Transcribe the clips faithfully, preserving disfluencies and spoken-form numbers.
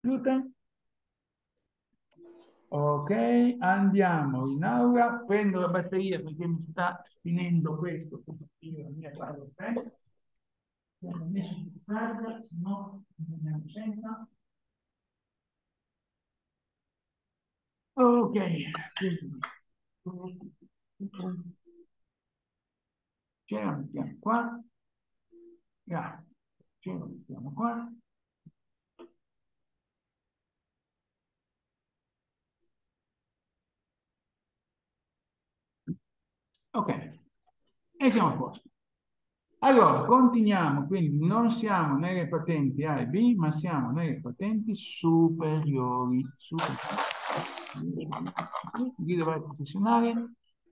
Ok, andiamo in aula, prendo la batteria perché mi sta finendo questo, la mia parte, non riesco a carga, se no andiamo senza. Ok, quindi ce la mettiamo qua, grazie, ce la mettiamo qua. Ok, e siamo a posto. Allora, continuiamo, quindi non siamo nelle patenti A e B, ma siamo nelle patenti superiori. superiori. Guida vai professionale.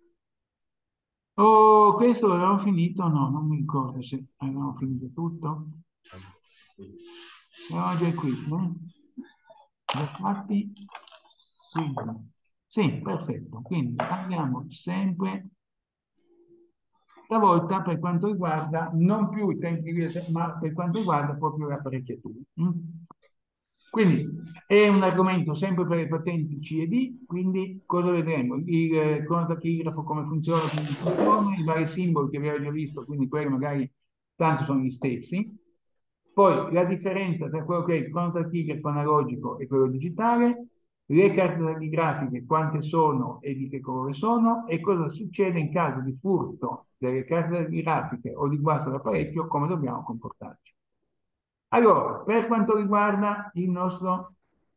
Oh, questo l'avevamo finito? No, non mi ricordo se avevamo finito tutto. Eravamo già qui, eh? Già fatti. Quindi, sì, perfetto. Quindi andiamo sempre. Stavolta per quanto riguarda non più i tempi di guida, ma per quanto riguarda proprio le apparecchiature. Mm? Quindi è un argomento sempre per le patenti C e D, quindi cosa vedremo? Il eh, cronotachigrafo, come funziona, come funziona, i vari simboli che abbiamo già visto, quindi quelli magari tanto sono gli stessi. Poi la differenza tra quello che è il cronotachigrafo analogico e quello digitale, le carte tachigrafiche, quante sono e di che colore sono, e cosa succede in caso di furto delle carte tachigrafiche o di guasto d'apparecchio, come dobbiamo comportarci. Allora, per quanto riguarda il nostro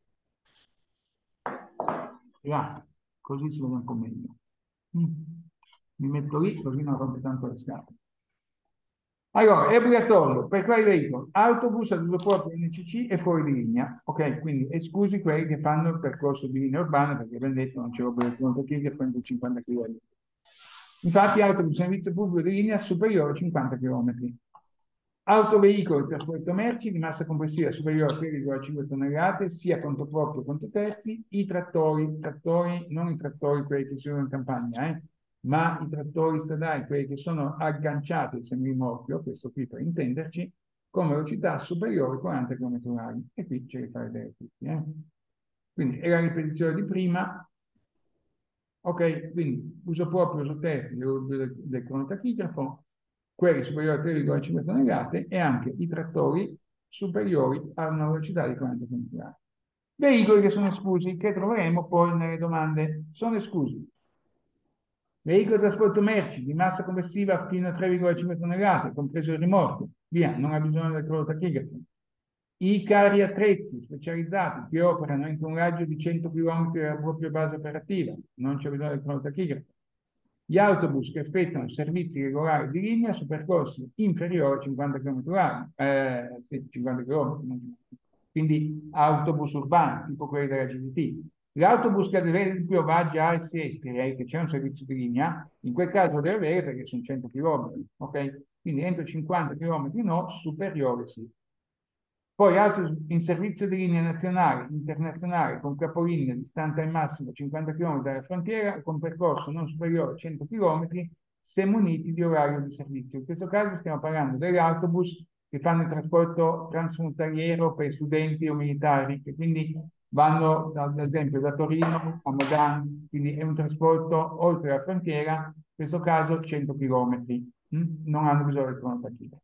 grafico, così si vede un po' meglio. Mm. Mi metto lì così non rompe tanto le scatole. Allora, è obbligatorio per quali veicoli? Autobus ad uso proprio N C C e fuori di linea, ok? Quindi esclusi quelli che fanno il percorso di linea urbana, perché abbiamo detto non c'è obbligazione per chi che fa cinquanta chilometri. Infatti, autobus servizio pubblico di linea superiore a cinquanta chilometri. Autoveicolo di trasporto merci di massa complessiva superiore a tre virgola cinque tonnellate, sia conto proprio che conto terzi, i trattori, trattori, non i trattori quelli che si usano in campagna, eh, ma i trattori stradali, quelli che sono agganciati al semirimorchio, questo qui per intenderci, con velocità superiore a quaranta chilometri orari. E qui ce li fa vedere tutti. Eh. Quindi è la ripetizione di prima. Ok, quindi uso proprio uso terzi del, del, del cronotachigrafo, quelli superiori a tre virgola cinque tonnellate e anche i trattori superiori a una velocità di quaranta chilometri orari. Veicoli che sono esclusi, che troveremo poi nelle domande, sono esclusi. Veicolo di trasporto merci di massa complessiva fino a tre virgola cinque tonnellate, compreso il rimorchio. Via, non ha bisogno del cronotachigrafo. I carri attrezzi specializzati che operano entro un raggio di cento chilometri dalla propria base operativa, non c'è bisogno del cronotachigrafo. Gli autobus che effettuano servizi regolari di linea su percorsi inferiori a cinquanta chilometri orari, eh, sì, cinquanta chilometri, quindi autobus urbani, tipo quelli della G D T. L'autobus che ad esempio va già a Sestri, che c'è un servizio di linea, in quel caso deve avere perché sono cento chilometri, ok? Quindi entro cinquanta chilometri no, superiore sì. Poi altri in servizio di linea nazionale, internazionale, con capolinea distante al massimo cinquanta chilometri dalla frontiera, con percorso non superiore a cento chilometri, se muniti di orario di servizio. In questo caso stiamo parlando degli autobus che fanno il trasporto transfrontaliero per studenti o militari, che quindi vanno, ad esempio, da Torino a Modane, quindi è un trasporto oltre la frontiera, in questo caso cento chilometri, non hanno bisogno del cronotachigrafo.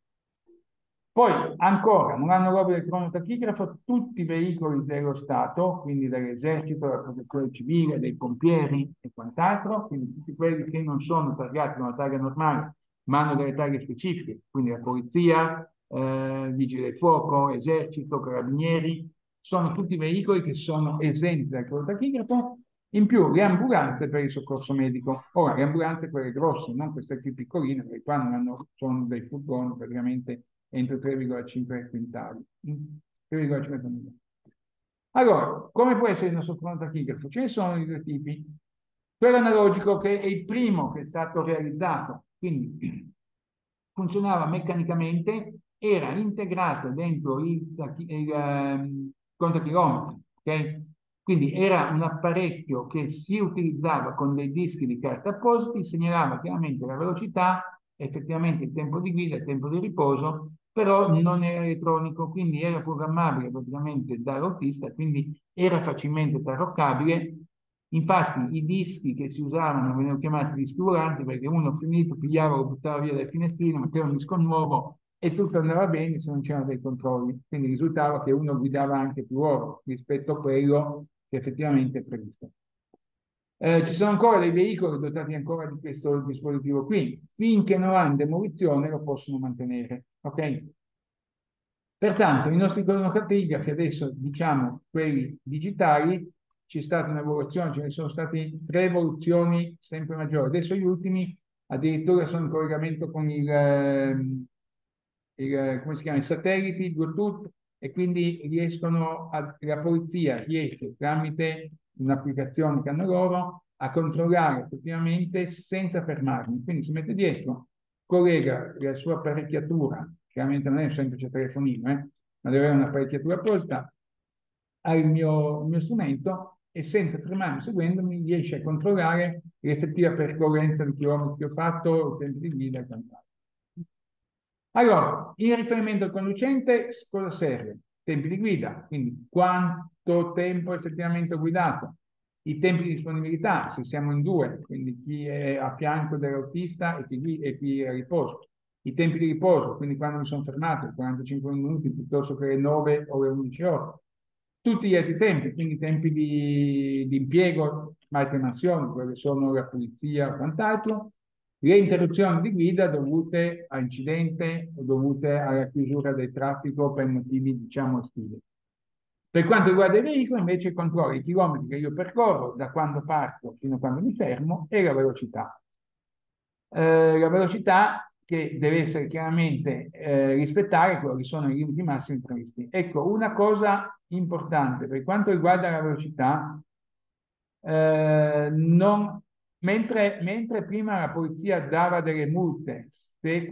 Poi ancora, non hanno l'obbligo del cronotachigrafo tutti i veicoli dello Stato, quindi dell'esercito, della protezione civile, dei pompieri e quant'altro, quindi tutti quelli che non sono targati da una targa normale, ma hanno delle targhe specifiche, quindi la polizia, eh, vigili del fuoco, esercito, carabinieri, sono tutti veicoli che sono esenti dal cronotachigrafo, in più le ambulanze per il soccorso medico. Ora, le ambulanze quelle grosse, non queste più piccoline, perché qua non hanno, sono dei furgoni praticamente entro tre virgola cinque quintali. tre virgola cinque tonnellate. Allora, come può essere il nostro cronotachigrafo? Ce ne sono di due tipi. Quello analogico, che è il primo che è stato realizzato, quindi funzionava meccanicamente, era integrato dentro il, il um, contachilometri, ok? Quindi era un apparecchio che si utilizzava con dei dischi di carta appositi, segnalava chiaramente la velocità, effettivamente il tempo di guida, il tempo di riposo, però non era elettronico, quindi era programmabile praticamente dall'autista, quindi era facilmente tarloccabile. Infatti i dischi che si usavano venivano chiamati dischi volanti perché uno finito pigliava, lo buttava via dal finestrino, metteva un disco nuovo e tutto andava bene se non c'erano dei controlli. Quindi risultava che uno guidava anche più ore rispetto a quello che effettivamente è previsto. Eh, ci sono ancora dei veicoli dotati ancora di questo dispositivo qui, finché non hanno demolizione lo possono mantenere. Ok? Pertanto, i nostri cronocartografi adesso, diciamo, quelli digitali, c'è stata un'evoluzione, ce ne sono state tre evoluzioni sempre maggiori. Adesso gli ultimi addirittura sono in collegamento con il, ehm, il, come si chiama, i satelliti, Bluetooth, e quindi riescono a, la polizia riesce tramite un'applicazione che hanno loro a controllare effettivamente senza fermarmi. Quindi si mette dietro, collega la sua apparecchiatura, chiaramente non è un semplice telefonino, eh, ma deve avere un'apparecchiatura apposta, al mio, mio strumento e senza fermarmi, seguendomi, riesce a controllare l'effettiva percorrenza di chilometri che ho fatto, il tempo di guida e quant'altro. Allora, in riferimento al conducente, cosa serve? Tempi di guida, quindi quanto tempo effettivamente ho guidato, i tempi di disponibilità, se siamo in due, quindi chi è a fianco dell'autista e chi, e chi è a riposo, i tempi di riposo, quindi quando mi sono fermato, quarantacinque minuti piuttosto che le nove o le undici ore, tutti gli altri tempi, quindi tempi di, di impiego, altre mansioni, quelle sono la pulizia o quant'altro, le interruzioni di guida dovute a incidente o dovute alla chiusura del traffico per motivi, diciamo, estivi. Per quanto riguarda i veicoli, invece, controllo i chilometri che io percorro da quando parto fino a quando mi fermo e la velocità. Eh, la velocità che deve essere chiaramente eh, rispettare quello che sono i limiti massimi previsti. Ecco, una cosa importante per quanto riguarda la velocità, eh, non, mentre, mentre prima la polizia dava delle multe, se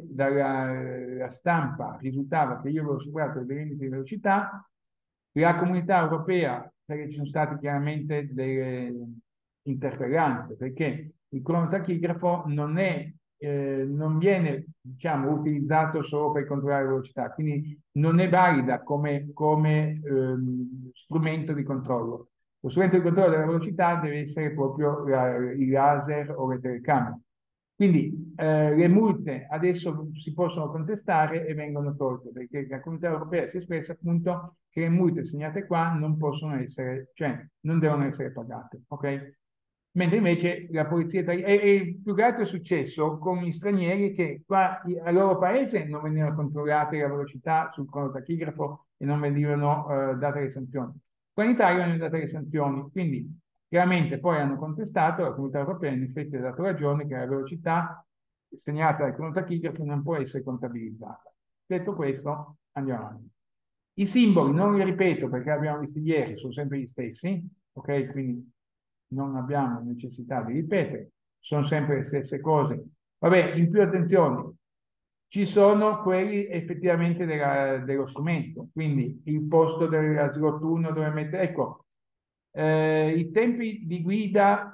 dalla stampa risultava che io avevo superato i limiti di velocità, la comunità europea, perché ci sono state chiaramente delle interferenze, perché il cronotachigrafo non è eh, non viene, diciamo, utilizzato solo per controllare la velocità, quindi non è valida come, come ehm, strumento di controllo. Lo strumento di controllo della velocità deve essere proprio la, il laser o le telecamere. Quindi eh, le multe adesso si possono contestare e vengono tolte, perché la Comunità Europea si è espressa appunto che le multe segnate qua non possono essere, cioè non devono essere pagate, ok? Mentre invece la polizia italiana, e, e più che altro è successo con gli stranieri che qua al loro paese non venivano controllate la velocità sul cronotachigrafo e non venivano eh, date le sanzioni. Qua in Italia venivano date le sanzioni, quindi chiaramente poi hanno contestato, la Comunità Europea in effetti ha dato ragione che la velocità segnata dal cronotachigrafo non può essere contabilizzata. Detto questo, andiamo avanti. I simboli non li ripeto perché abbiamo visti ieri, sono sempre gli stessi, ok? Quindi non abbiamo necessità di ripetere, sono sempre le stesse cose. Vabbè, in più attenzione, ci sono quelli effettivamente della, dello strumento, quindi il posto della slot uno dove mettere, ecco, eh, i tempi di guida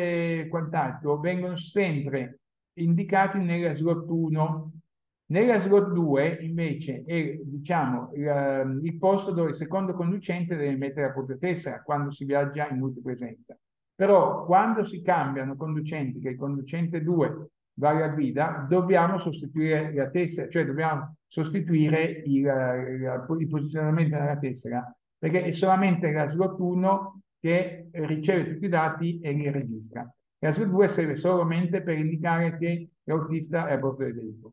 e quant'altro vengono sempre indicati nella slot uno. Nella slot due invece è, diciamo, il, il posto dove il secondo conducente deve mettere la propria tessera quando si viaggia in multipresenza. Però quando si cambiano conducenti, che il conducente due va alla guida, dobbiamo sostituire la tessera, cioè dobbiamo sostituire il, il, il posizionamento della tessera, perché è solamente la slot uno che riceve tutti i dati e li registra. La slot due serve solamente per indicare che l'autista è a bordo del veicolo.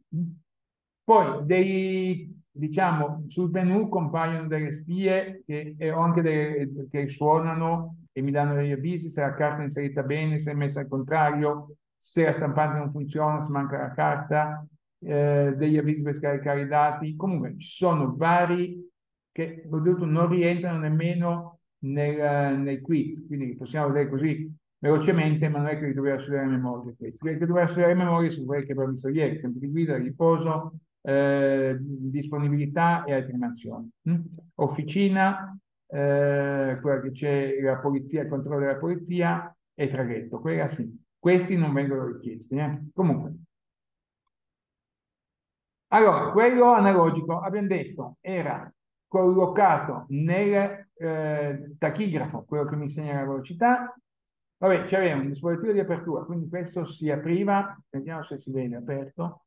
Poi dei, diciamo, sul menu compaiono delle spie che, e ho anche delle, che suonano e mi danno degli avvisi se la carta è inserita bene, se è messa al contrario, se la stampante non funziona, se manca la carta, eh, degli avvisi per scaricare i dati. Comunque ci sono vari che non rientrano nemmeno nel, nei quiz, quindi possiamo vedere così velocemente, ma non è che li doveva studiare a memoria questi. Quelli che doveva studiare a memoria sono quelli che abbiamo visto ieri, tempo di guida, riposo, eh, disponibilità e altre mansioni. Mm? Officina, eh, quella che c'è la polizia, il controllo della polizia e traghetto, quella sì. Questi non vengono richiesti. Eh? Comunque. Allora, quello analogico, abbiamo detto, era collocato nel eh, tachigrafo, quello che mi segna la velocità. Vabbè, c'aveva un dispositivo di apertura, quindi questo si apriva, vediamo se si vede aperto.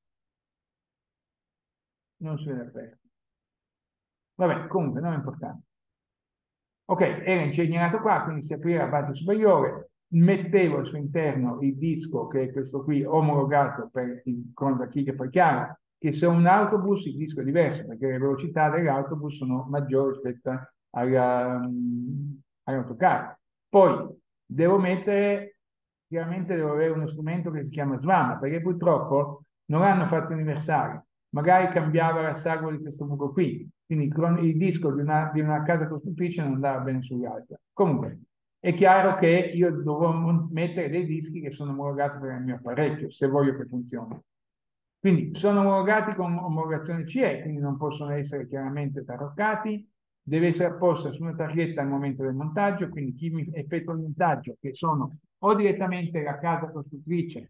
Non si vede aperto. Vabbè, comunque, non è importante. Ok, era incegnerato qua, quindi si apriva la parte superiore, mettevo al suo interno il disco, che è questo qui, omologato per il, con la chiglia, poi chiaro, che se è un autobus il disco è diverso, perché le velocità dell'autobus sono maggiori rispetto alla, um, all'autocar. Poi devo mettere, chiaramente devo avere uno strumento che si chiama SVAMA, perché purtroppo non l'hanno fatto universale, magari cambiava la sagoma di questo buco qui, quindi il, il disco di una, di una casa costruttrice non andava bene sull'altra. Comunque, è chiaro che io dovrò mettere dei dischi che sono omologati per il mio apparecchio, se voglio che funzioni. Quindi sono omologati con omologazione C E, quindi non possono essere chiaramente taroccati, deve essere apposta su una targhetta al momento del montaggio, quindi chi mi effettua il montaggio, che sono o direttamente la casa costruttrice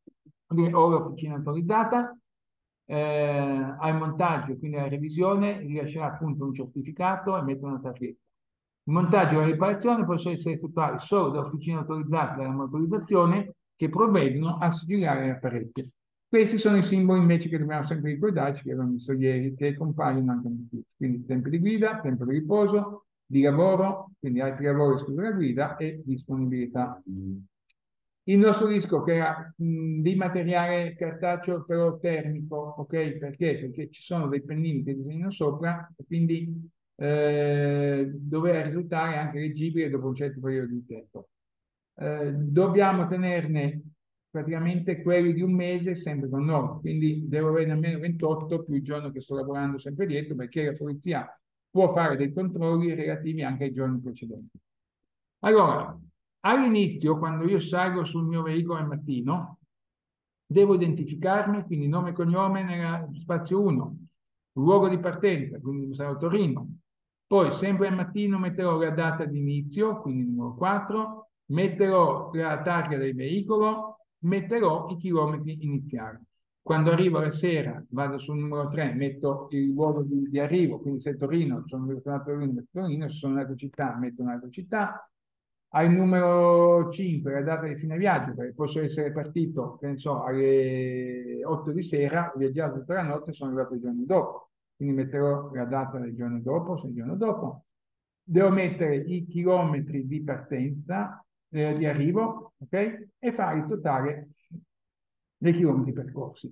o l'officina autorizzata, eh, al montaggio, quindi alla revisione, rilascerà appunto un certificato e mette una targhetta. Il montaggio e la riparazione possono essere effettuati solo da officine autorizzate dalla motorizzazione che provvedono a sigillare l'apparecchio. Questi sono i simboli invece che dobbiamo sempre ricordarci, che abbiamo visto ieri, che compaiono anche nel quiz. Quindi tempo di guida, tempo di riposo, di lavoro, quindi altri lavori esclusi dalla guida e disponibilità. Il nostro disco che era mh, di materiale cartaceo però termico, ok? Perché? Perché ci sono dei pennini che disegnano sopra e quindi eh, doveva risultare anche leggibile dopo un certo periodo di tempo. Eh, dobbiamo tenerne praticamente quelli di un mese sempre con noi, quindi devo avere almeno ventotto più il giorno che sto lavorando sempre dietro, perché la polizia può fare dei controlli relativi anche ai giorni precedenti. Allora, all'inizio, quando io salgo sul mio veicolo al mattino, devo identificarmi, quindi nome e cognome nella spazio uno, luogo di partenza, quindi sarò Torino. Poi, sempre al mattino, metterò la data di inizio, quindi numero quattro, metterò la targa del veicolo, metterò i chilometri iniziali. Quando arrivo la sera, vado sul numero tre, metto il luogo di, di arrivo, quindi se è Torino, sono tornato a Torino, metto Torino, se sono in un'altra città, metto un'altra città. Al numero cinque, la data di fine viaggio, perché posso essere partito, che ne so, alle otto di sera, ho viaggiato tutta la notte e sono arrivato il giorno dopo. Quindi metterò la data del giorno dopo, se il giorno dopo. Devo mettere i chilometri di partenza, eh, di arrivo, ok? E fare il totale dei chilometri percorsi.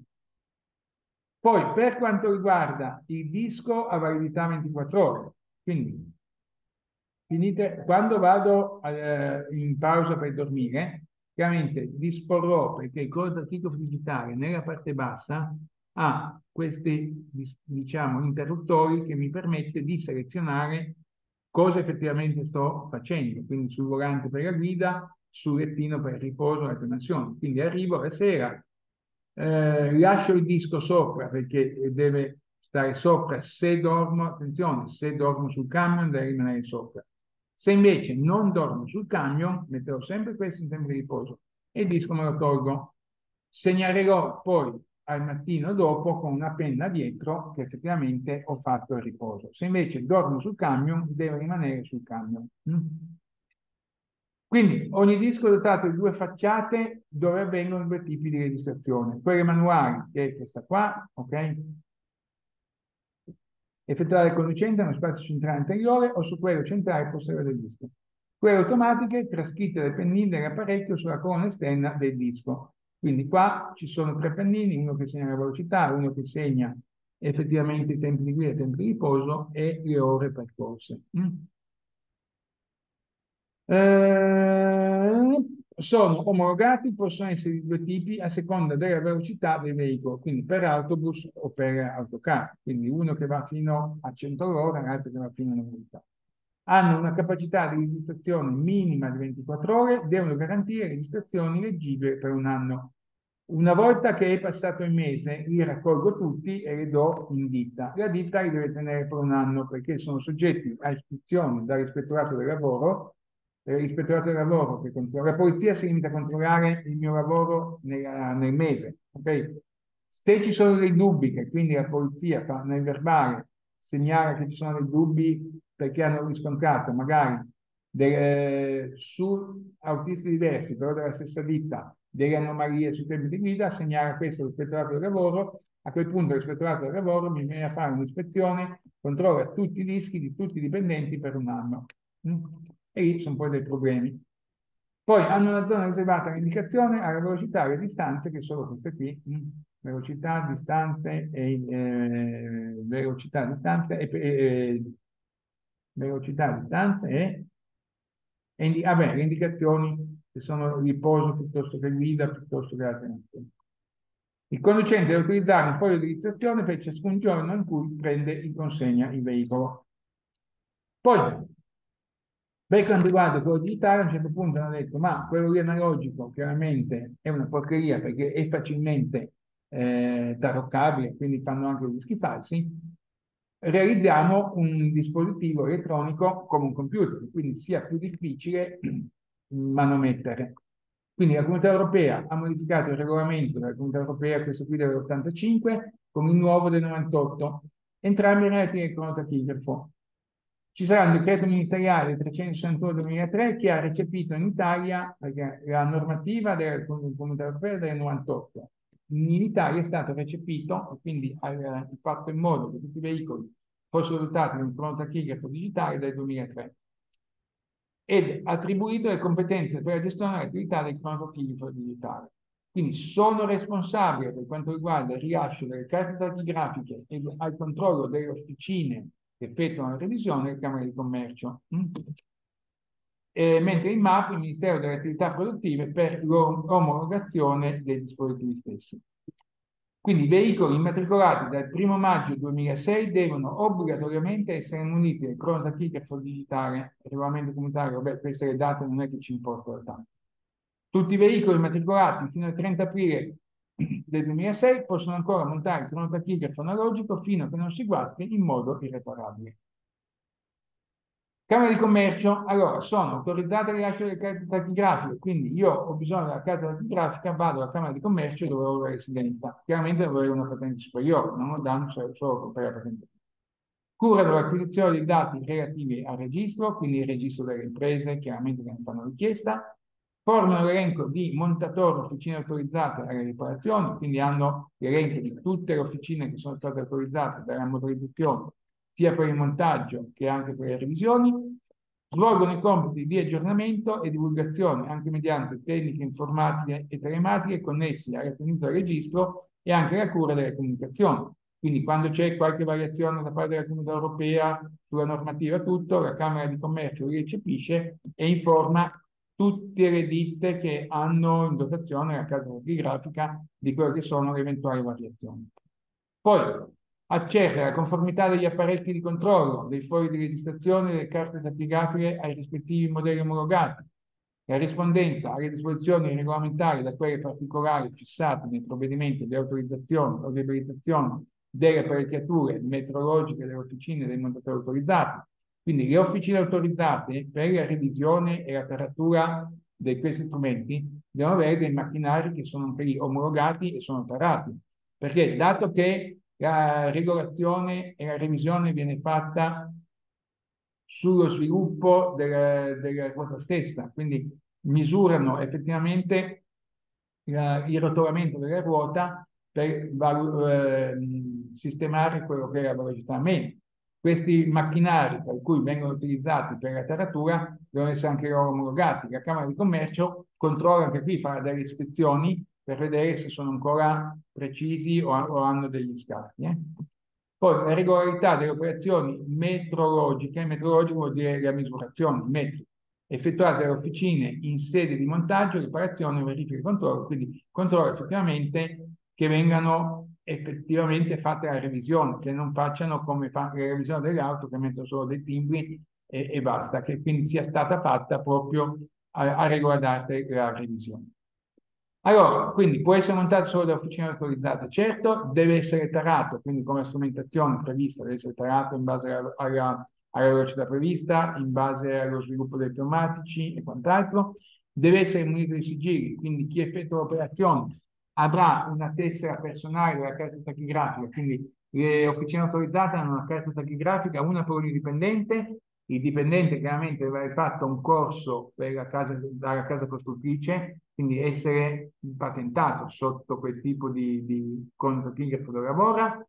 Poi, per quanto riguarda il disco, ha validità ventiquattro ore. Quindi, finite, quando vado eh, in pausa per dormire, chiaramente disporrò, perché il cortocircuito digitale nella parte bassa ha questi, diciamo, interruttori che mi permette di selezionare cosa effettivamente sto facendo, quindi sul volante per la guida, sul lettino per il riposo e la tenazione. Quindi arrivo la sera, eh, lascio il disco sopra perché deve stare sopra se dormo, attenzione, se dormo sul camion deve rimanere sopra. Se invece non dormo sul camion, metterò sempre questo in tempo di riposo e il disco me lo tolgo. Segnalerò poi al mattino dopo con una penna dietro che effettivamente ho fatto il riposo. Se invece dormo sul camion, deve rimanere sul camion. Quindi ogni disco è dotato di due facciate dove avvengono due tipi di registrazione. Quelle manuali, che è questa qua, ok? Effettuare il conducente nello spazio centrale anteriore o su quello centrale posteriore del disco. Quelle automatiche trascritte dai pennini dell'apparecchio sulla colonna esterna del disco. Quindi qua ci sono tre pennini, uno che segna la velocità, uno che segna effettivamente i tempi di guida, i tempi di riposo e le ore percorse. Mm? Eh, sono omologati, possono essere di due tipi a seconda della velocità del veicolo, quindi per autobus o per autocar, quindi uno che va fino a cento all'ora e l'altro che va fino a novanta. Hanno una capacità di registrazione minima di ventiquattro ore, devono garantire registrazioni leggibili per un anno. Una volta che è passato il mese, li raccolgo tutti e li do in ditta. La ditta li deve tenere per un anno perché sono soggetti a ispezione dall'ispettorato del lavoro. L'ispettorato del lavoro che controlla, la polizia si limita a controllare il mio lavoro nella, nel mese, ok? Se ci sono dei dubbi, che quindi la polizia fa nel verbale segnala che ci sono dei dubbi perché hanno riscontrato magari delle, su autisti diversi, però della stessa ditta, delle anomalie sui tempi di guida, segnala questo all'ispettorato del lavoro. A quel punto l'ispettorato del lavoro mi viene a fare un'ispezione, controlla tutti i dischi di tutti i dipendenti per un anno. Mm? E lì sono poi dei problemi. Poi hanno una zona riservata all'indicazione, alla velocità e alle distanze, che sono queste qui. Mm? Velocità, distanze e eh, velocità, distanze e eh, velocità, distanze e, e indi- ah beh, le indicazioni che sono riposo piuttosto che guida, piuttosto che altre nazioni. Il conducente deve utilizzare un foglio di registrazione per ciascun giorno in cui prende in consegna il veicolo. Poi, per quanto riguarda quello digitale, a un certo punto hanno detto, ma quello lì analogico chiaramente è una porcheria perché è facilmente eh, taroccabile, quindi fanno anche degli schifalsi. Realizziamo un dispositivo elettronico come un computer, quindi sia più difficile manomettere. Quindi la Comunità Europea ha modificato il regolamento della Comunità Europea, questo qui dell'ottantacinque, con il nuovo del novantotto, entrambi relativi al cronotachigrafo. Ci sarà un decreto ministeriale trecentosessantuno del duemilatré che ha recepito in Italia, perché la normativa della Comunità Europea è del novantotto, in Italia è stato recepito e quindi ha fatto in modo che tutti i veicoli fossero dotati di un cronotachigrafo digitale del duemilatré ed attribuito le competenze per la gestione dell'attività del cronotachigrafo digitale. Quindi sono responsabile per quanto riguarda il rilascio delle carte tachigrafiche e al controllo delle officine che effettuano la revisione delle Camere di Commercio. Mm? E, mentre il M A P, il Ministero delle Attività Produttive, per l'omologazione dei dispositivi stessi. Quindi i veicoli immatricolati dal primo maggio duemilasei devono obbligatoriamente essere muniti del cronotachigrafo digitale, il regolamento comunitario, vabbè, queste le date non è che ci importano tanto. Tutti i veicoli immatricolati fino al trenta aprile del duemilasei possono ancora montare il cronotachigrafo analogico fino a che non si guasti in modo irreparabile. Camera di Commercio, allora, sono autorizzate al rilascio delle carte tachigrafiche, quindi io ho bisogno della carta tachigrafica, vado alla Camera di Commercio dove ho la residenza. Chiaramente devo avere una patente superiore, non ho danno solo per la patente. Cura dell'acquisizione dei dati relativi al registro, quindi il registro delle imprese, chiaramente che ne fanno richiesta. Formano l'elenco di montatori officine autorizzate alle riparazioni, quindi hanno l'elenco di tutte le officine che sono state autorizzate dalla motorizzazione, sia per il montaggio che anche per le revisioni. Svolgono i compiti di aggiornamento e divulgazione anche mediante tecniche informatiche e telematiche connessi alla tenuta del registro e anche alla cura delle comunicazioni. Quindi quando c'è qualche variazione da parte della Comunità Europea sulla normativa, tutto, la Camera di Commercio li recepisce e informa tutte le ditte che hanno in dotazione la carta tachigrafica di quelle che sono le eventuali variazioni. Poi accerta la conformità degli apparecchi di controllo, dei fogli di registrazione delle carte tachigrafiche ai rispettivi modelli omologati, la rispondenza alle disposizioni regolamentari da quelle particolari fissate nel provvedimento di autorizzazione o di abilitazione delle apparecchiature metrologiche delle officine dei montatori autorizzati. Quindi le officine autorizzate per la revisione e la taratura di questi strumenti devono avere dei macchinari che sono anche lì omologati e sono tarati. Perché dato che la regolazione e la revisione viene fatta sullo sviluppo della, della ruota stessa, quindi misurano effettivamente la, il rotolamento della ruota per eh, sistemare quello che è la velocità media. Questi macchinari per cui vengono utilizzati per la taratura devono essere anche loro omologati. La Camera di Commercio controlla anche qui, fa delle ispezioni per vedere se sono ancora precisi o, o hanno degli scarti. Eh? Poi la regolarità delle operazioni metrologiche, metrologico vuol dire la misurazione, metri, effettuate dalle officine in sede di montaggio, riparazione, verifica e controllo, quindi controllo effettivamente che vengano effettivamente fatte la revisione, che non facciano come fa la revisione delle auto, che mettono solo dei timbri e, e basta, che quindi sia stata fatta proprio a, a regolare la revisione. Allora, quindi può essere montato solo da officine autorizzate, certo, deve essere tarato, quindi come strumentazione prevista, deve essere tarato in base alla, alla, alla velocità prevista, in base allo sviluppo dei pneumatici e quant'altro, deve essere munito di sigilli, quindi chi effettua l'operazione avrà una tessera personale della carta tachigrafica, quindi le officine autorizzate hanno una carta tachigrafica, una per ogni dipendente. Il dipendente chiaramente deve aver fatto un corso per la casa, dalla casa costruttrice, quindi essere patentato sotto quel tipo di, di controtachigrafo dove lavora.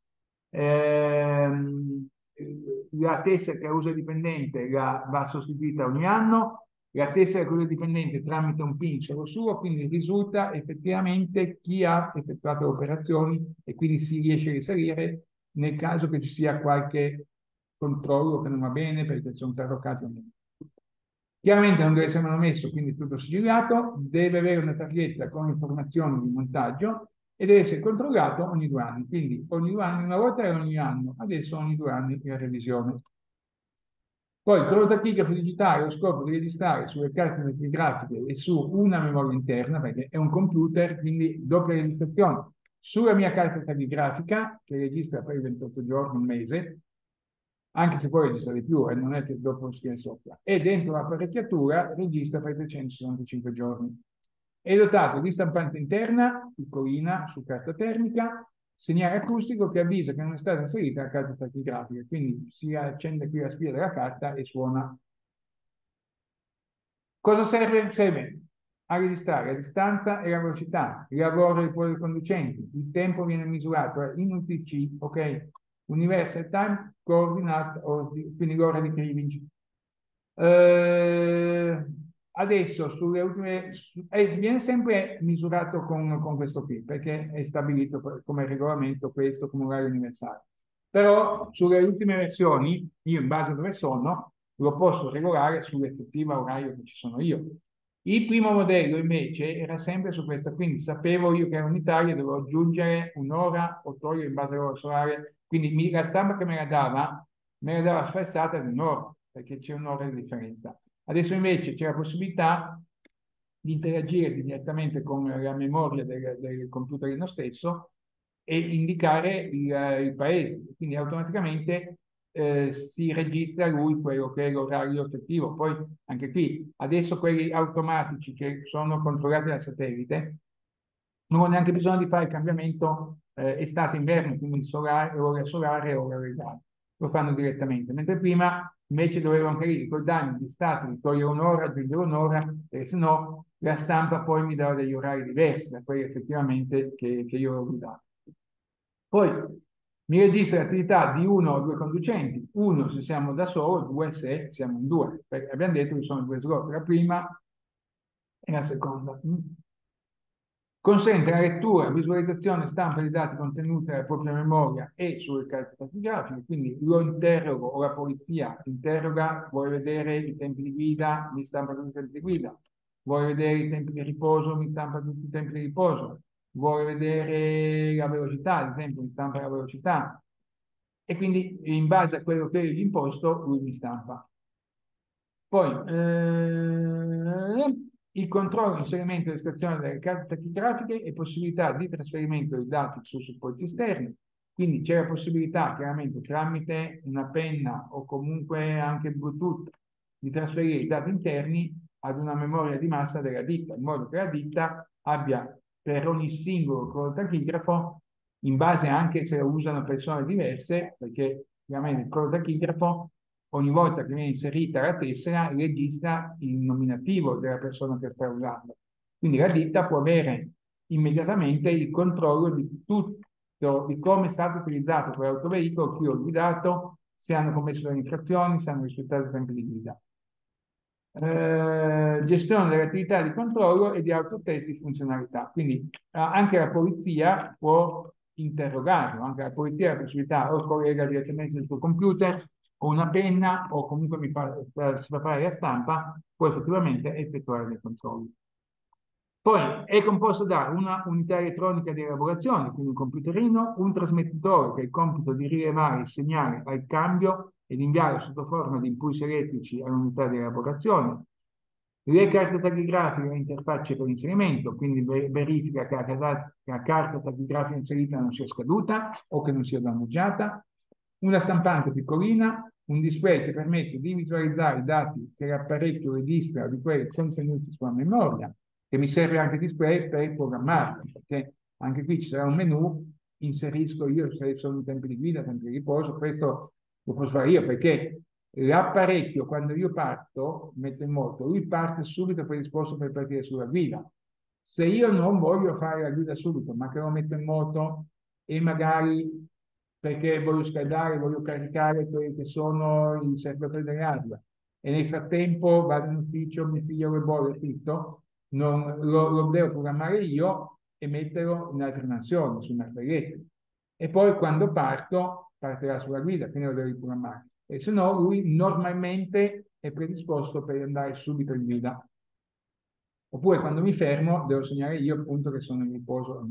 Ehm, la tessera che usa il dipendente la, va sostituita ogni anno. La tessera che usa il dipendente tramite un PIN solo suo, quindi risulta effettivamente chi ha effettuato le operazioni e quindi si riesce a risalire nel caso che ci sia qualche controllo che non va bene perché sono tarlocati o meno. Chiaramente non deve essere manomesso, quindi tutto sigillato, deve avere una targhetta con informazioni di montaggio e deve essere controllato ogni due anni. Quindi ogni due anni, una volta era ogni anno, adesso ogni due anni la revisione. Poi il cronotachigrafo digitale ha lo scopo di registrare sulle carte metrigrafiche e su una memoria interna, perché è un computer, quindi dopo la registrazione sulla mia carta tachigrafica, che registra per i ventotto giorni, un mese, anche se poi registra di più, e eh, non è che dopo scrive sopra, e dentro l'apparecchiatura registra per trecentosessantacinque giorni. È dotato di stampante interna, piccolina, su carta termica, segnale acustico che avvisa che non è stata inserita la carta tachigrafica, quindi si accende qui la spia della carta e suona. Cosa serve? Serve a registrare la distanza e la velocità, il lavoro dei poli conducenti, il tempo viene misurato in U T C, ok? Universal Time Coordinate, quindi l'ora di Krivich. Eh, adesso sulle ultime, eh, viene sempre misurato con, con questo qui, perché è stabilito come regolamento questo come orario universale. Però sulle ultime versioni, io in base a dove sono, lo posso regolare sull'effettiva orario che ci sono io. Il primo modello invece era sempre su questa, quindi sapevo io che ero in Italia, dovevo aggiungere un'ora o togliere in base all'ora solare, quindi la stampa che me la dava, me la dava sfalsata di un'ora, perché c'è un'ora di differenza. Adesso invece c'è la possibilità di interagire direttamente con la memoria del, del computerino stesso e indicare il, il paese, quindi automaticamente eh, si registra lui quello che è l'orario effettivo. Poi anche qui, adesso quelli automatici che sono controllati dal satellite, non ho neanche bisogno di fare il cambiamento eh, estate-inverno, quindi solare, ora solare e ora regale. Lo fanno direttamente, mentre prima invece dovevo anche lì ricordarmi di stato, di togliere un'ora, aggiungere un'ora, perché se no la stampa poi mi dava degli orari diversi da quelli effettivamente che, che io avevo guidato. Poi mi registra l'attività di uno o due conducenti, uno se siamo da solo, due se siamo in due, perché abbiamo detto che sono due slot, la prima e la seconda. Consente la lettura, visualizzazione e stampa di dati contenuti nella propria memoria e sulle carte tachigrafiche, quindi lo interrogo o la polizia interroga, vuole vedere i tempi di guida, mi stampa tutti i tempi di guida, vuole vedere i tempi di riposo, mi stampa tutti i tempi di riposo, vuole vedere la velocità, ad esempio, mi stampa la velocità, e quindi in base a quello che gli imposto, lui mi stampa. Poi, eh, il controllo, inserimento e estrazione delle carte tachigrafiche e possibilità di trasferimento dei dati su supporti esterni. Quindi c'è la possibilità, chiaramente, tramite una penna o comunque anche Bluetooth, di trasferire i dati interni ad una memoria di massa della ditta, in modo che la ditta abbia per ogni singolo tachigrafo, in base anche se lo usano persone diverse, perché chiaramente il cronotachigrafo ogni volta che viene inserita la tessera registra il nominativo della persona che sta usando. Quindi la ditta può avere immediatamente il controllo di tutto, di come è stato utilizzato quell'autoveicolo, chi ho guidato, se hanno commesso le infrazioni, se hanno rispettato i tempi di guida. Eh, gestione delle attività di controllo e di autotest di funzionalità. Quindi eh, anche la polizia può interrogarlo, anche la polizia ha la possibilità o collega direttamente sul suo computer o una penna o comunque mi fa, si fa fare la stampa, può effettivamente effettuare dei controlli. Poi è composto da una unità elettronica di elaborazione, quindi un computerino, un trasmettitore che ha il compito di rilevare il segnale al cambio ed inviare sotto forma di impulsi elettrici all'unità di elaborazione, le carte tachigrafiche e interfacce per inserimento, quindi verifica che la carta tachigrafica inserita non sia scaduta o che non sia danneggiata, una stampante piccolina, un display che permette di visualizzare i dati che l'apparecchio registra di quelli contenuti sulla memoria, che mi serve anche display per programmarli, perché Anche qui ci sarà un menu, inserisco io se sono in tempi di guida, tempi di riposo, questo lo posso fare io perché l'apparecchio quando io parto, metto in moto, lui parte subito predisposto per partire sulla guida. Se io non voglio fare la guida subito, ma che lo metto in moto e magari perché voglio scaldare, voglio caricare quelli che sono i serbatoi dell'aria e nel frattempo vado in ufficio, mi figlio le bolle, tutto, non, lo, lo devo programmare io e metterlo in altre mansioni, su una spaghetti. E poi quando parto, partirà sulla guida, quindi lo devo riprogrammare. E se no, lui normalmente è predisposto per andare subito in guida. Oppure quando mi fermo, devo segnare io appunto che sono in riposo.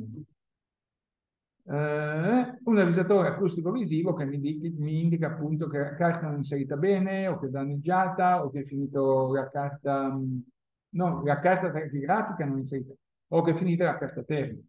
Eh, un avvisatore acustico-visivo che mi, di, mi indica appunto che la carta non è inserita bene o che è danneggiata o che è finito la carta, no, la carta tachigrafica non è inserita o che è finita la carta termica.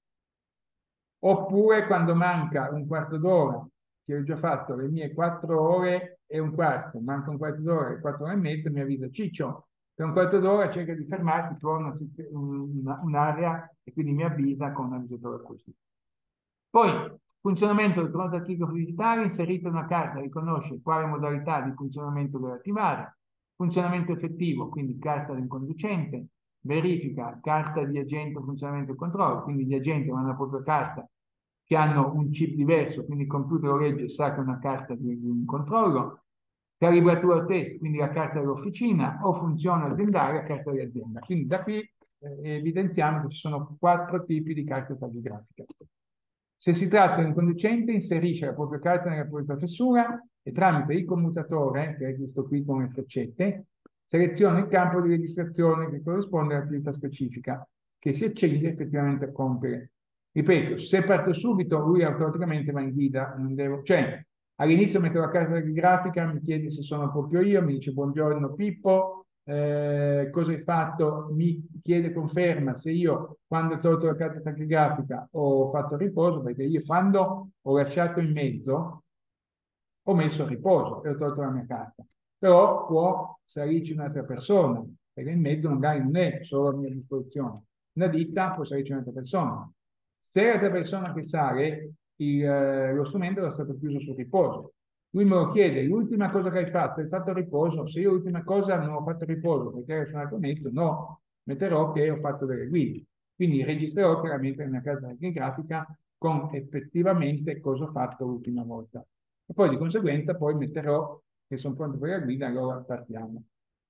Oppure quando manca un quarto d'ora, che ho già fatto le mie quattro ore e un quarto, manca un quarto d'ora e quattro ore e mezzo, mi avvisa Ciccio, per un quarto d'ora cerca di fermarti, trova un'area e quindi mi avvisa con un avvisatore acustico. Poi, funzionamento del cronotachigrafo digitale, inserita una carta, riconosce quale modalità di funzionamento deve attivare, funzionamento effettivo, quindi carta del conducente, verifica carta di agente, funzionamento e controllo, quindi gli agenti hanno la propria carta che hanno un chip diverso, quindi il computer lo legge e sa che è una carta di, di un controllo, calibratura test, quindi la carta dell'officina, o funzione aziendale, la carta dell'azienda. Quindi da qui eh, evidenziamo che ci sono quattro tipi di carta tachigrafica. Se si tratta di un conducente, inserisce la propria carta nella propria fessura e tramite il commutatore, che è questo qui con le freccette, seleziona il campo di registrazione che corrisponde all'attività specifica, che si accende effettivamente a compiere. Ripeto, se parto subito, lui automaticamente va in guida, non devo, cioè all'inizio metto la carta grafica, mi chiede se sono proprio io, mi dice buongiorno Pippo, eh, cosa hai fatto? Mi chiede conferma se io quando ho tolto la carta tachigrafica ho fatto riposo, perché io quando ho lasciato in mezzo ho messo a riposo e ho tolto la mia carta. Però può salirci un'altra persona, perché in mezzo magari non è solo a mia disposizione. Una ditta può salirci un'altra persona. Se l'altra persona che sale, il, eh, lo strumento era stato chiuso sul riposo. Lui me lo chiede, l'ultima cosa che hai fatto, hai fatto riposo? Se io l'ultima cosa non ho fatto riposo perché ero suonato mezzo, no, metterò che ho fatto delle guide. Quindi registrerò chiaramente nella carta grafica con effettivamente cosa ho fatto l'ultima volta. E poi di conseguenza poi metterò che sono pronto per la guida, allora partiamo.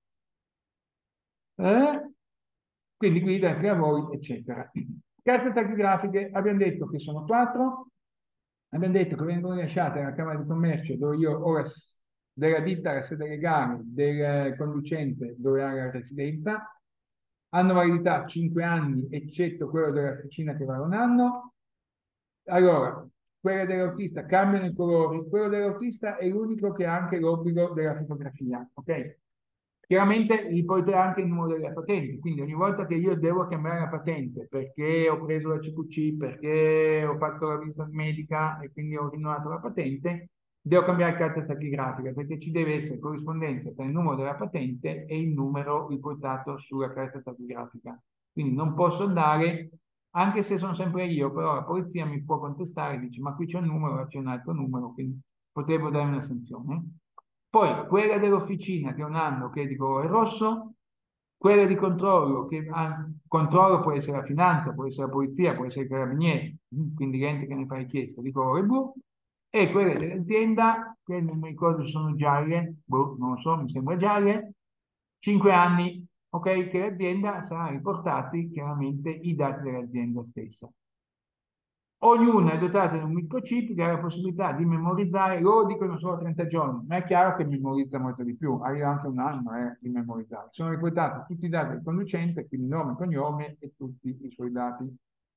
Eh? Quindi guida, anche lavori, eccetera. Carte tachigrafiche, abbiamo detto che sono quattro, abbiamo detto che vengono rilasciate alla Camera di Commercio, dove io ho della ditta, la sede legale, del conducente dove ha la residenza, hanno validità cinque anni, eccetto quello della officina che vale un anno. Allora, quella dell'autista cambiano i colori, quello dell'autista è l'unico che ha anche l'obbligo della fotografia, ok? Chiaramente gli porterà anche il numero della patente, quindi ogni volta che io devo cambiare la patente perché ho preso la C Q C, perché ho fatto la visita medica e quindi ho rinnovato la patente, devo cambiare carta tachigrafica perché ci deve essere corrispondenza tra il numero della patente e il numero riportato sulla carta tachigrafica. Quindi non posso andare, anche se sono sempre io, però la polizia mi può contestare e dice ma qui c'è un numero, c'è un altro numero, quindi potremmo dare una sanzione. Poi quella dell'officina che è un anno che è di colore rosso, quella di controllo, che ah, controllo può essere la finanza, può essere la polizia, può essere i carabinieri, quindi gente che ne fa richiesta di colore blu, e quelle dell'azienda, che non mi ricordo se sono gialle, boh, non lo so, mi sembra gialle, cinque anni, ok, che l'azienda sarà riportati chiaramente i dati dell'azienda stessa. Ognuna è dotata di un microchip che ha la possibilità di memorizzare, loro dicono solo trenta giorni, ma è chiaro che memorizza molto di più, arriva anche un anno eh, di memorizzare. Sono riportati tutti i dati del conducente, quindi nome, cognome e tutti i suoi dati.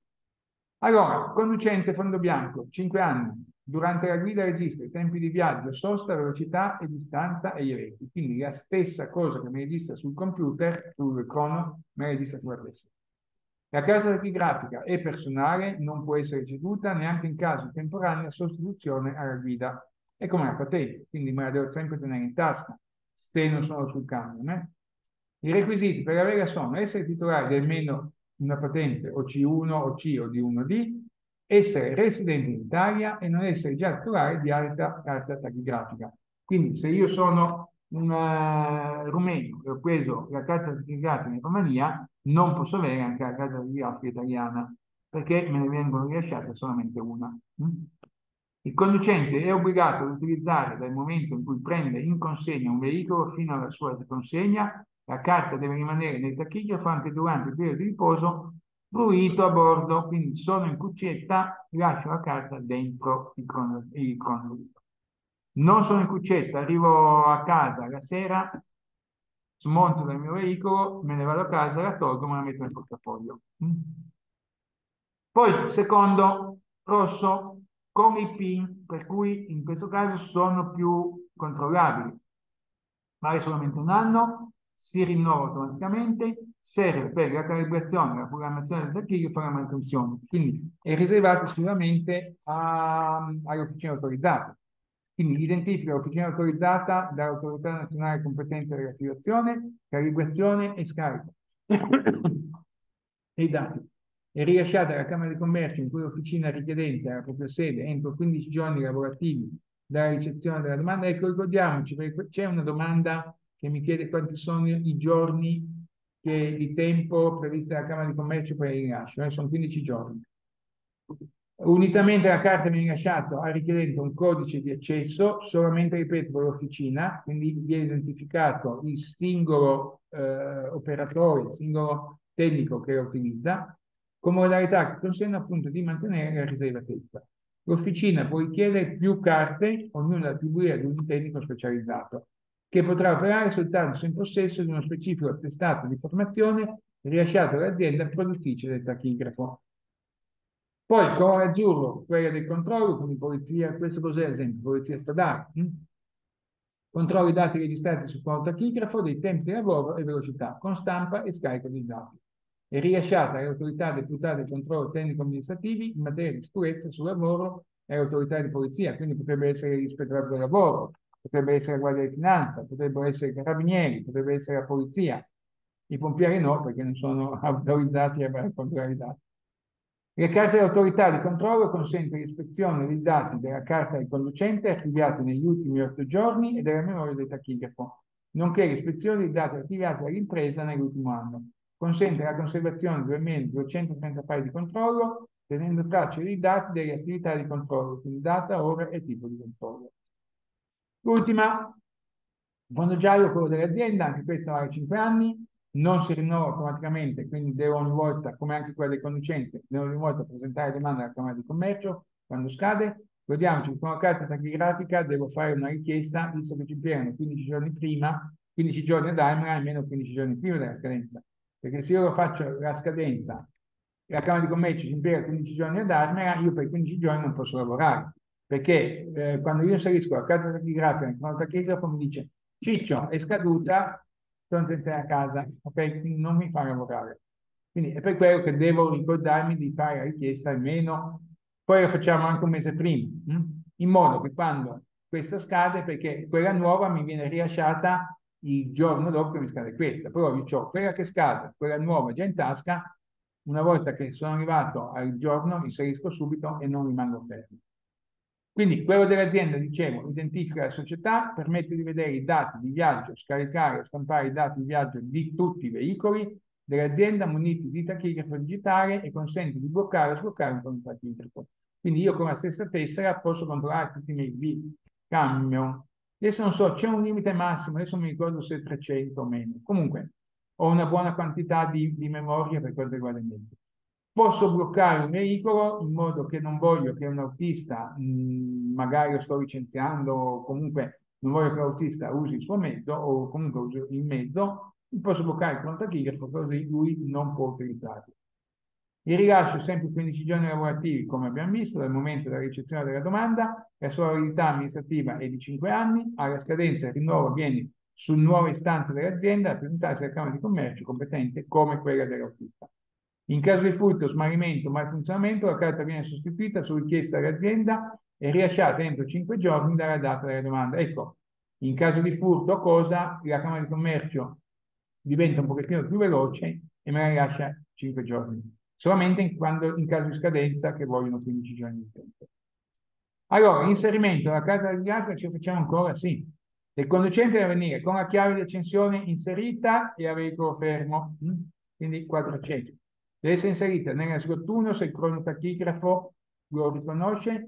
Allora, conducente fondo bianco, cinque anni, durante la guida registra i tempi di viaggio, sosta, velocità e distanza e i reti. Quindi la stessa cosa che mi registra sul computer, sul crono, mi registra sulla tessera. La carta tachigrafica è personale, non può essere ceduta neanche in caso di temporanea sostituzione alla guida. È come la patente, quindi me la devo sempre tenere in tasca se non sono sul camion. Eh? I requisiti per averla sono essere titolari di almeno una patente o C uno o C o D uno D, essere residente in Italia e non essere già titolare di alta carta tachigrafica. Quindi se io sono un uh, rumeno e ho preso la carta tachigrafica in Romania, non posso avere anche la carta tachigrafica italiana, perché me ne vengono rilasciate solamente una. Mm? Il conducente è obbligato ad utilizzare dal momento in cui prende in consegna un veicolo fino alla sua consegna. La carta deve rimanere nel tachigrafo anche durante il periodo di riposo fruito a bordo. Quindi sono in cuccetta, lascio la carta dentro il cronometro. Non sono in cuccetta, arrivo a casa la sera, smonto dal mio veicolo, me ne vado a casa, la tolgo, me la metto nel portafoglio. Poi, secondo, rosso, con i PIN, per cui in questo caso sono più controllabili. Vale solamente un anno, si rinnova automaticamente, serve per la calibrazione, la programmazione del tachigrafo e la manutenzione. Quindi è riservato esclusivamente alle officine autorizzate. Quindi identifica l'officina autorizzata dall'autorità nazionale competente per l'attivazione, calibrazione e scarico dei dati. È rilasciata alla Camera di Commercio in cui l'officina richiedente ha la propria sede entro quindici giorni lavorativi dalla ricezione della domanda. Ecco, ricordiamoci, perché c'è una domanda che mi chiede quanti sono i giorni che, di tempo previsti dalla Camera di Commercio per il rilascio. Eh, sono quindici giorni. Unitamente alla carta viene rilasciato al richiedente un codice di accesso, solamente, ripeto, per l'officina, quindi viene identificato il singolo eh, operatore, il singolo tecnico che lo utilizza, con modalità che consente appunto di mantenere la riservatezza. L'officina può richiedere più carte, ognuna da attribuire ad un tecnico specializzato, che potrà operare soltanto se in possesso di uno specifico attestato di formazione rilasciato dall'azienda produttrice del tachigrafo. Poi colore azzurro, quella del controllo, quindi polizia, questo cos'è ad esempio? Polizia stradale. Hm? Controllo i dati registrati sul tachigrafo, dei tempi di lavoro e velocità, con stampa e scarico dei dati. È rilasciata alle autorità deputate del controllo tecnico-amministrativi in materia di sicurezza sul lavoro e alle autorità di polizia, quindi potrebbe essere l'ispettorato del lavoro, potrebbe essere la Guardia di Finanza, potrebbero essere i carabinieri, potrebbe essere la polizia. I pompieri no, perché non sono autorizzati a controllare i dati. Le carte dell'autorità di controllo consentono l'ispezione dei dati della carta del conducente archiviati negli ultimi otto giorni e della memoria del tachigrafo, nonché l'ispezione dei dati archiviati dall'impresa nell'ultimo anno. Consente la conservazione di almeno duecentotrenta file di controllo, tenendo traccia dei dati delle attività di controllo, quindi data, ora e tipo di controllo. L'ultima, fondo giallo, quello dell'azienda, anche questa vale cinque anni, non si rinnova automaticamente, quindi devo ogni volta, come anche quella del conducente, devo ogni volta presentare domanda alla Camera di Commercio quando scade. Ricordiamoci che con la carta tachigrafica devo fare una richiesta, visto che ci impiegano quindici giorni prima, quindici giorni ad Daimler, almeno quindici giorni prima della scadenza. Perché se io faccio la scadenza, la Camera di Commercio ci impiega quindici giorni ad Daimler, io per quindici giorni non posso lavorare. Perché eh, quando io inserisco la carta tachigrafica nel tachigrafo mi dice Ciccio, è scaduta, sono senza a casa, ok? Quindi non mi fa lavorare. Quindi è per quello che devo ricordarmi di fare la richiesta almeno, poi la facciamo anche un mese prima, hm? In modo che quando questa scade, perché quella nuova mi viene rilasciata il giorno dopo che mi scade questa, però io ho quella che scade, quella nuova già in tasca, una volta che sono arrivato al giorno inserisco subito e non rimango fermo. Quindi quello dell'azienda, dicevo, identifica la società, permette di vedere i dati di viaggio, scaricare o stampare i dati di viaggio di tutti i veicoli dell'azienda muniti di tachigrafo digitale e consente di bloccare o sbloccare un tachigrafo. Quindi io con la stessa tessera posso controllare tutti i miei camion. Adesso non so, c'è un limite massimo, adesso non mi ricordo se è trecento o meno. Comunque ho una buona quantità di, di memoria per quanto riguarda il mezzo. Posso bloccare un veicolo in modo che non voglio che un autista, mh, magari lo sto licenziando, o comunque non voglio che l'autista usi il suo mezzo o comunque usi il mezzo, posso bloccare con un tachigrafo così lui non può utilizzarlo. Il rilascio è sempre quindici giorni lavorativi, come abbiamo visto, dal momento della ricezione della domanda, la sua validità amministrativa è di cinque anni, alla scadenza il rinnovo avviene su nuove istanze dell'azienda da presentarsi alla Camera di Commercio competente come quella dell'autista. In caso di furto, smarrimento o malfunzionamento, la carta viene sostituita su richiesta dell'azienda e rilasciata entro cinque giorni dalla data della domanda. Ecco, in caso di furto, cosa? La Camera di Commercio diventa un pochettino più veloce e magari lascia cinque giorni, solamente in, quando, in caso di scadenza che vogliono quindici giorni di tempo. Allora, inserimento della carta tachigrafica ce lo facciamo ancora? Sì. Il conducente deve venire con la chiave di accensione inserita e a veicolo fermo, quindi quattrocento. Deve essere inserita nella slot uno se il cronotachigrafo lo riconosce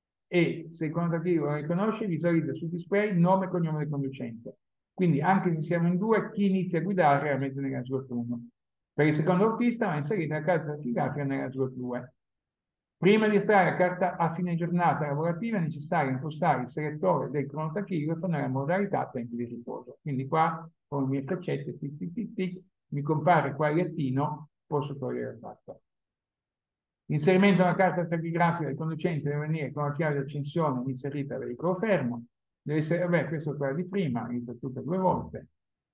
e se il cronotachigrafo lo riconosce visualizza sul display nome e cognome del conducente. Quindi anche se siamo in due, chi inizia a guidare la mette nella slot uno. Per il secondo autista va inserita la carta tachigrafica nella slot due. Prima di estrarre la carta a fine giornata lavorativa è necessario impostare il selettore del cronotachigrafo nella modalità tempi di riposo. Quindi qua con le mie freccette tic, tic, tic, tic, mi compare qua il lettino, posso togliere la carta. L'inserimento della carta tachigrafica del conducente deve venire con la chiave di accensione inserita al veicolo fermo. Deve essere, vabbè, questo è quello di prima, ripetuta due volte.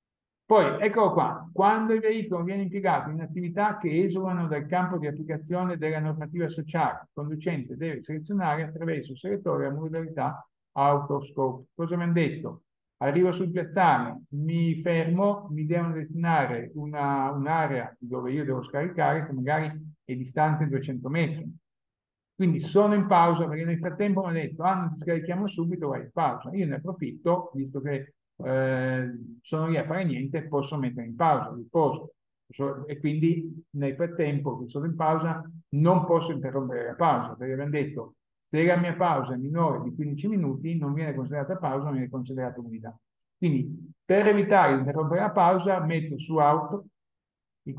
Poi, eccolo qua, quando il veicolo viene impiegato in attività che esulano dal campo di applicazione della normativa sociale, il conducente deve selezionare attraverso il selettore la modalità autoscope. Cosa mi hanno detto? Arrivo sul piazzale, mi fermo, mi devono destinare un'area dove io devo scaricare che magari è distante duecento metri. Quindi sono in pausa perché nel frattempo mi hanno detto, ah, non ti scarichiamo subito, vai in pausa. Io ne approfitto, visto che eh, sono lì a fare niente, posso mettere in pausa, riposo. E quindi nel frattempo che sono in pausa non posso interrompere la pausa, perché abbiamo detto, se la mia pausa è minore di quindici minuti, non viene considerata pausa, ma viene considerata guida. Quindi per evitare di interrompere la pausa, metto su auto, il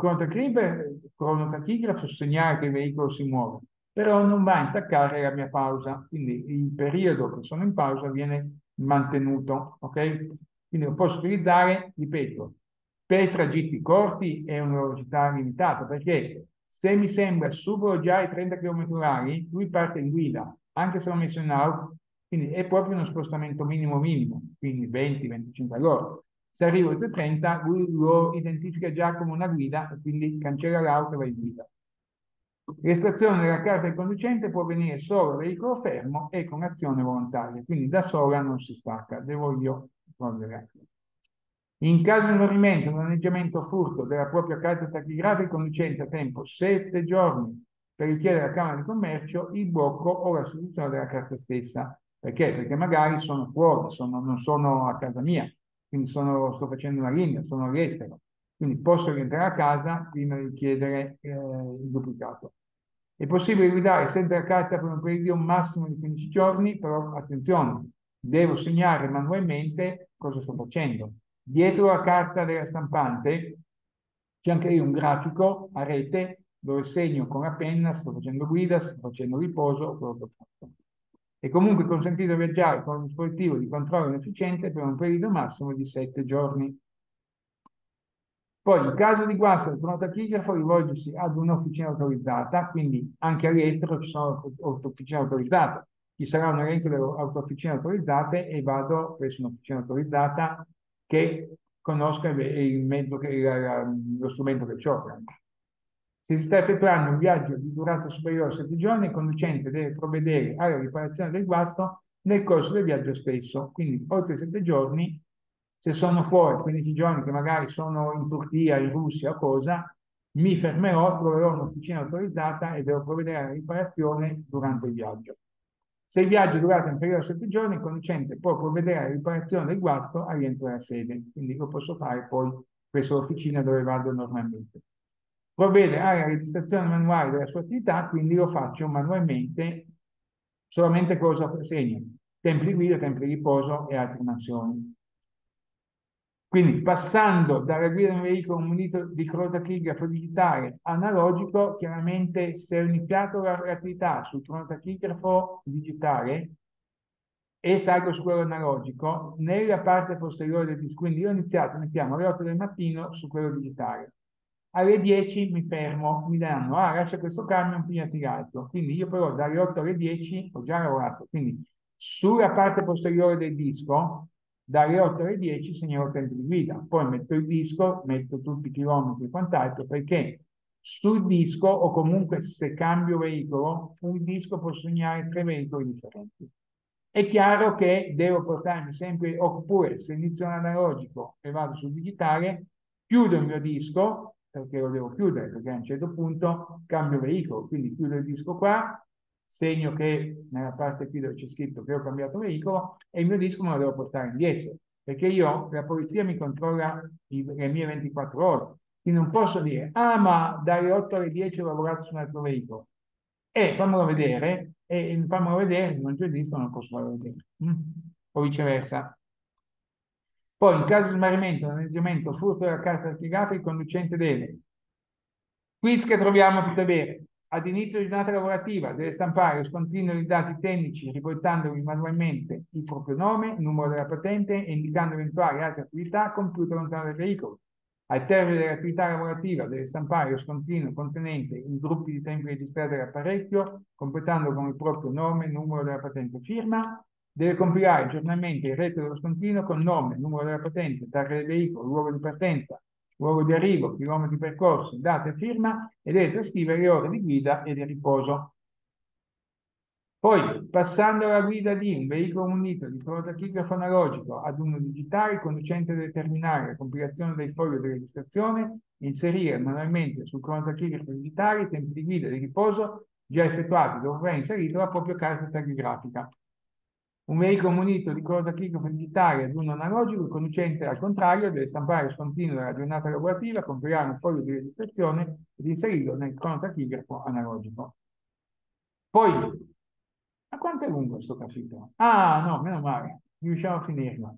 cronotachigrafo segnala che il veicolo si muove, però non va a intaccare la mia pausa, quindi il periodo che sono in pausa viene mantenuto, ok? Quindi lo posso utilizzare, ripeto, per tragitti corti è una velocità limitata, perché se mi sembra supero già i trenta chilometri orari, lui parte in guida, anche se l'ho messo in auto, quindi è proprio uno spostamento minimo minimo, quindi venti venticinque all'ora. Se arrivo oltre trenta, lui lo identifica già come una guida e quindi cancella l'auto e va in guida. L'estrazione della carta del conducente può avvenire solo a veicolo fermo e con azione volontaria, quindi da sola non si stacca, devo io togliere. In caso di smarrimento, danneggiamento o furto della propria carta tachigrafica, il conducente ha tempo sette giorni per richiedere alla Camera di Commercio il blocco o la sostituzione della carta stessa. Perché? Perché magari sono fuori, sono, non sono a casa mia, quindi sono, sto facendo una linea, sono all'estero. Quindi posso rientrare a casa prima di chiedere eh, il duplicato. È possibile guidare senza la carta per un periodo massimo di quindici giorni, però attenzione, devo segnare manualmente cosa sto facendo. Dietro la carta della stampante c'è anche lì un grafico a rete dove segno con la penna, sto facendo guida, sto facendo riposo o quello che ho fatto. È comunque consentito viaggiare con un dispositivo di controllo inefficiente per un periodo massimo di sette giorni. Poi, in caso di guasto del cronotachigrafo, rivolgersi ad un'officina autorizzata, quindi anche all'estero ci sono officine autorizzate. Ci sarà un elenco delle officine autorizzate e vado presso un'officina autorizzata che conosca il mezzo, che, lo strumento che ho. Se si sta effettuando un viaggio di durata superiore a sette giorni, il conducente deve provvedere alla riparazione del guasto nel corso del viaggio stesso. Quindi, oltre sette giorni, se sono fuori quindici giorni che magari sono in Turchia, in Russia o cosa, mi fermerò, troverò un'officina autorizzata e devo provvedere alla riparazione durante il viaggio. Se il viaggio è durato inferiore a sette giorni, il conducente può provvedere alla riparazione del guasto al rientro della sede, quindi lo posso fare poi presso l'officina dove vado normalmente. Provvede alla registrazione manuale della sua attività, quindi lo faccio manualmente, solamente cosa segno, tempi di guida, tempi di riposo e altre mansioni. Quindi passando dalla guida di un veicolo munito di cronotachigrafo digitale analogico, chiaramente se ho iniziato l'attività sul cronotachigrafo digitale e salgo su quello analogico, nella parte posteriore del disco, quindi io ho iniziato, mettiamo alle otto del mattino su quello digitale. Alle dieci mi fermo, mi danno, ah, lascia questo camion, impegnati l'altro. Quindi io però dalle otto alle dieci ho già lavorato. Quindi sulla parte posteriore del disco, dalle otto alle dieci segnerò il tempo di guida. Poi metto il disco, metto tutti i chilometri e quant'altro, perché sul disco, o comunque se cambio veicolo, un disco può segnare tre veicoli differenti. È chiaro che devo portarmi sempre, oppure se inizio l'analogico e vado sul digitale, chiudo il mio disco, perché lo devo chiudere, perché a un certo punto cambio veicolo, quindi chiudo il disco qua, segno che nella parte qui dove c'è scritto che ho cambiato veicolo e il mio disco me lo devo portare indietro, perché io, la polizia mi controlla i, le mie ventiquattro ore, quindi non posso dire, ah ma dalle otto alle dieci ho lavorato su un altro veicolo, e fammelo vedere, e fammelo vedere, non c'è il disco, non posso farlo vedere, mm? O viceversa. Poi, in caso di smarrimento, danneggiamento, furto della carta archiviata, il conducente deve. Quiz che troviamo tutte bene. Ad inizio di giornata lavorativa deve stampare lo scontrino dei dati tecnici riportandovi manualmente il proprio nome, il numero della patente e indicando eventuali altre attività compiute lontano dal veicolo. Al termine dell'attività lavorativa deve stampare lo scontrino contenente i gruppi di tempi registrati dall'apparecchio, completando con il proprio nome, numero della patente e firma. Deve compilare giornalmente il retro dello scontrino con nome, numero della patente, targa del veicolo, luogo di partenza, luogo di arrivo, chilometri percorsi, data e firma e deve trascrivere le ore di guida e di riposo. Poi, passando alla guida di un veicolo munito di cronotachigrafo analogico ad uno digitale, il conducente deve terminare la compilazione del foglio di registrazione e inserire manualmente sul cronotachigrafo digitale i tempi di guida e di riposo già effettuati dopo aver inserito la propria carta tachigrafica. Un veicolo munito di cronotachigrafo digitale ad uno analogico, il conducente al contrario deve stampare lo scontrino della giornata lavorativa, compilare un foglio di registrazione ed inserirlo nel cronotachigrafo analogico. Poi, ma quanto è lungo questo capitolo? Ah, no, meno male, riusciamo a finirlo.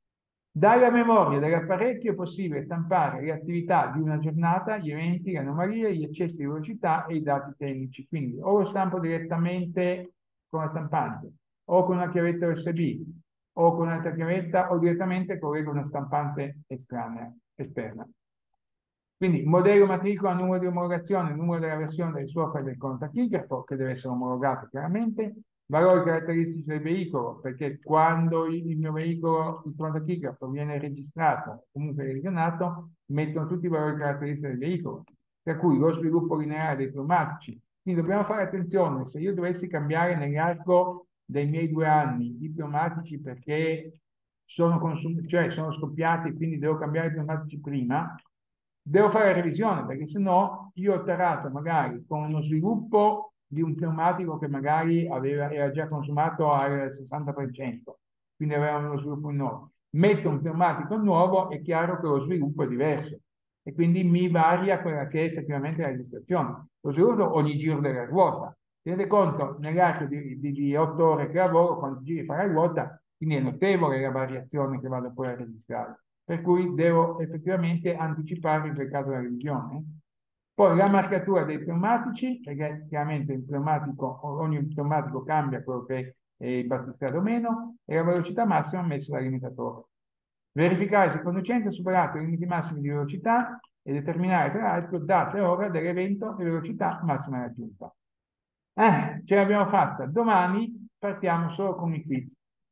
Dalla memoria dell'apparecchio è possibile stampare le attività di una giornata, gli eventi, le anomalie, gli eccessi di velocità e i dati tecnici. Quindi o lo stampo direttamente con la stampante, o con una chiavetta U S B, o con un'altra chiavetta, o direttamente collego una stampante estranea, esterna. Quindi modello, matricola, numero di omologazione, numero della versione del software del contachigrafo, che deve essere omologato chiaramente, valori caratteristici del veicolo, perché quando il mio veicolo, il contachigrafo, viene registrato, comunque revisionato, mettono tutti i valori caratteristici del veicolo, per cui lo sviluppo lineare dei pneumatici. Quindi dobbiamo fare attenzione, se io dovessi cambiare nell'arco dei miei due anni i pneumatici perché sono, consum- cioè sono scoppiati, quindi devo cambiare i pneumatici prima, devo fare revisione, perché se no io ho tarato magari con uno sviluppo di un pneumatico che magari aveva, era già consumato al sessanta per cento, quindi aveva uno sviluppo nuovo. Metto un pneumatico nuovo, è chiaro che lo sviluppo è diverso e quindi mi varia quella che è effettivamente la registrazione. Lo sviluppo ogni giro della ruota. Tenete conto, nell'arco di, di, di otto ore che lavoro, quando giri fare la ruota, quindi è notevole la variazione che vado poi a registrare, per cui devo effettivamente anticipare in quel caso la revisione. Poi la marcatura dei pneumatici, perché chiaramente il pneumatico, ogni pneumatico cambia quello che è il battistrato meno, e la velocità massima messa dal limitatore. Verificare se il conducente ha superato i limiti massimi di velocità e determinare tra l'altro data e ora dell'evento e velocità massima raggiunta. Eh, ce l'abbiamo fatta. Domani partiamo solo con i quiz.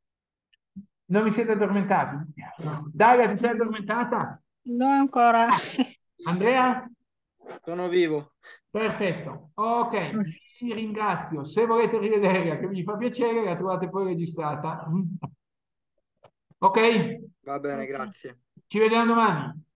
Non vi siete addormentati? Daria, ti sei addormentata? No ancora. Andrea? Sono vivo. Perfetto. Ok, vi ringrazio. Se volete rivederla, che mi fa piacere, la trovate poi registrata. Ok? Va bene, grazie. Ci vediamo domani.